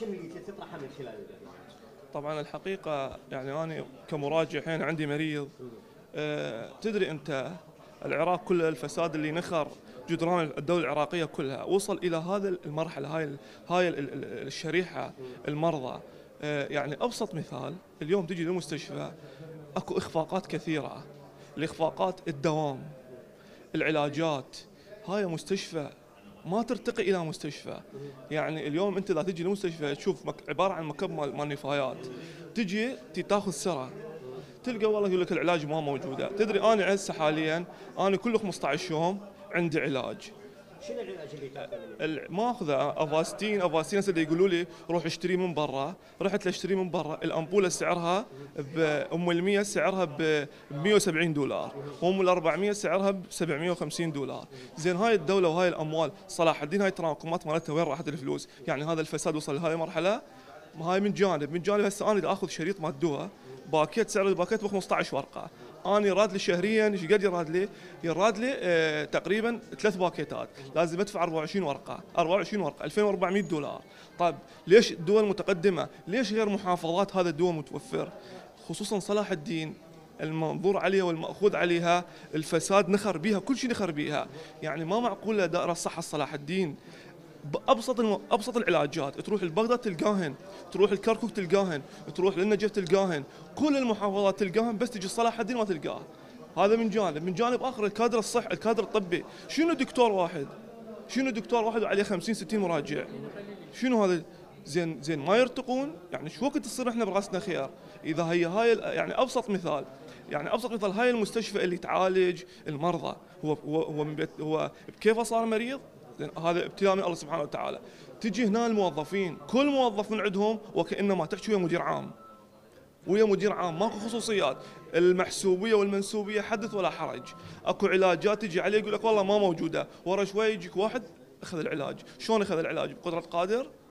شنو اللي تطرحه من خلال البرنامج؟ طبعا الحقيقة يعني أنا كمراجع الحين عندي مريض. تدري أنت العراق كل الفساد اللي نخر جدران الدولة العراقية كلها وصل إلى هذا المرحلة، هاي الشريحة المرضى. يعني أبسط مثال، اليوم تجي للمستشفى أكو إخفاقات كثيرة. الإخفاقات الدوام، العلاجات، هاي مستشفى ما ترتقي الى مستشفى. يعني اليوم انت اذا تجي لمستشفى تشوف عباره عن مكب مال نفايات، تجي تاخذ سرعه تلقى والله يقول لك العلاج ما موجوده. تدري انا هسه حاليا انا كل 15 يوم عندي علاج. شنو العلاج اللي تاخذه؟ ماخذه افاستين هسه يقولوا لي روح اشتري من برا. رحت لاشتري من برا، الامبوله سعرها ام 100 سعرها ب 170 دولار، وام 400 سعرها ب 750 دولار. زين هاي الدوله وهاي الاموال صلاح الدين، هاي التراكمات مالتها وين راحت الفلوس؟ يعني هذا الفساد وصل لهذه المرحله. هاي من جانب هسه انا اذا اخذ شريط مال دواء باكيت، سعر الباكيت ب 15 ورقه، انا راد لي شهريا ايش قد يراد لي؟ يراد لي تقريبا 3 باكيتات، لازم ادفع 24 ورقه 2400 دولار. طيب ليش الدول المتقدمه ليش غير محافظات هذا الدواء متوفر؟ خصوصا صلاح الدين المنظور عليها والمأخوذ عليها الفساد نخر بيها، كل شيء نخر بيها. يعني ما معقوله دائره الصحه صلاح الدين ابسط العلاجات تروح البغداد تلقاهن، تروح الكركوك تلقاهن، تروح للنجف تلقاهن، كل المحافظات تلقاهن، بس تجي صلاح الدين ما تلقاه. هذا من جانب اخر الكادر الكادر الطبي. شنو دكتور واحد وعليه 50 60 مراجع؟ شنو هذا؟ زين ما يرتقون؟ يعني شو وقت تصير احنا براسنا خيار؟ اذا هاي يعني ابسط مثال هاي المستشفى اللي تعالج المرضى، هو من بيت، هو بكيفه صار مريض؟ هذا ابتلاء من الله سبحانه وتعالى. تجي هنا الموظفين، كل موظف من عندهم وكأنما تحكي ويا مدير عام ماكو خصوصيات. المحسوبيه والمنسوبيه حدث ولا حرج. اكو علاجات تجي عليه يقول لك والله ما موجوده، ورا شوي يجيك واحد اخذ العلاج. شلون اخذ العلاج؟ بقدره قادر؟